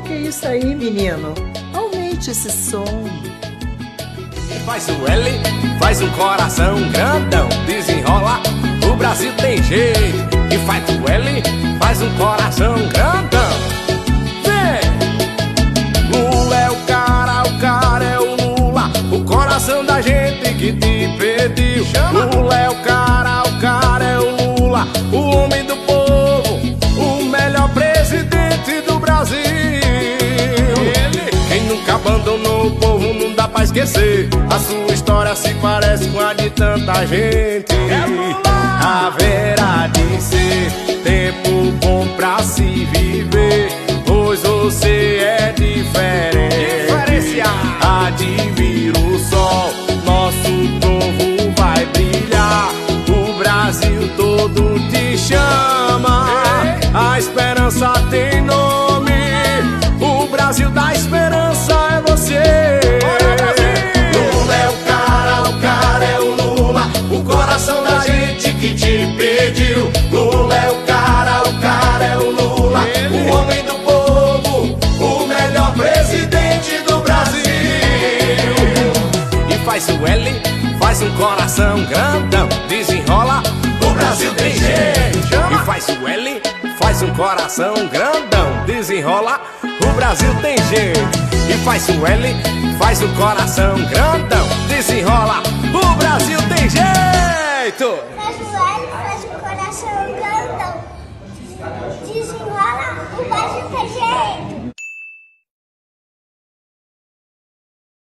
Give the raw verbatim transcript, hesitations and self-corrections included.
que é isso aí, menino? Aumente esse som. Faz o L, faz um coração grandão, desenrola, o Brasil tem jeito. E faz o L, faz um coração grandão. Vem! Lula é o cara, o cara é o Lula, o coração da gente que te pediu. Lula é o cara, o cara é o Lula, o homem do povo, o melhor presidente do Brasil. Quem nunca abandonou o povo não dá pra esquecer. A sua história se parece com a de tanta gente. Haverá de ser tempo bom pra se viver, pois você é diferente. Há de vir o sol, nosso povo vai brilhar. O Brasil todo te chama, a esperança tem nome. O Brasil da esperança é você. Lula é o cara, o cara é o Lula, o coração da gente que te pediu. Lula é o cara, o cara é o Lula, o homem do povo, o melhor presidente do Brasil. E faz o L, faz um coração grandão, desenrola, o Brasil tem jeito. E faz o L, faz um coração grandão, desenrola, o Brasil tem jeito. E faz o L, faz um coração grandão, desenrola.